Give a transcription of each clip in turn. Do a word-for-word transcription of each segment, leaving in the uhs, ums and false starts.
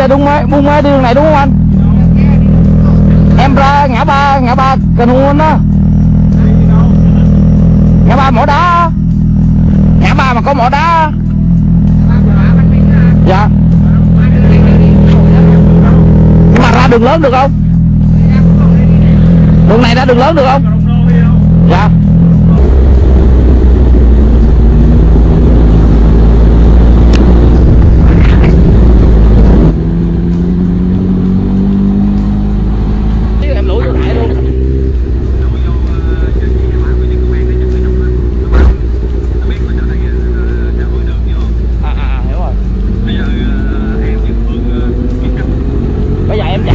đúng mấy buông mấy đường này đúng không anh? Em ra ngã ba ngã ba Canon đó, ngã ba mỏ đá, ngã ba mà có mỏ đá. Dạ. Nhưng mà ra đường lớn được không? Đường này ra đường lớn được không? Dạ. Em lủi vô đại luôn. À à hiểu rồi. Bây giờ em với Phương biết cách. Bây giờ em chạy.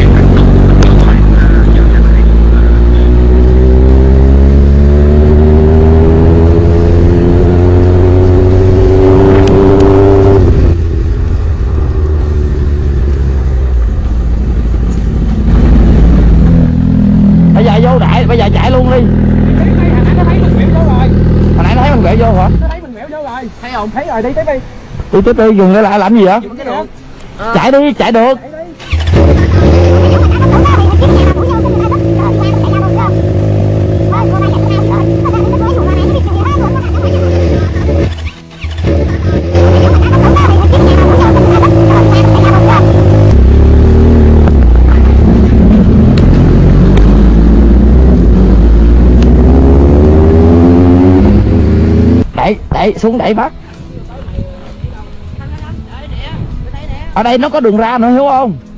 Bây giờ vô đại, bây giờ chạy luôn đi. Hồi nãy nó thấy mình quẹo vô rồi. Hồi nãy nó thấy mình quẹo vô hả? Nó thấy mình quẹo vô rồi. Thấy không? Thấy rồi, đi tiếp đi. Đi tiếp đi, dừng lại làm gì vậy? À. Chạy đi, chạy được. Đẩy, đẩy, xuống đẩy bắt. Ở đây nó có đường ra nữa hiểu không?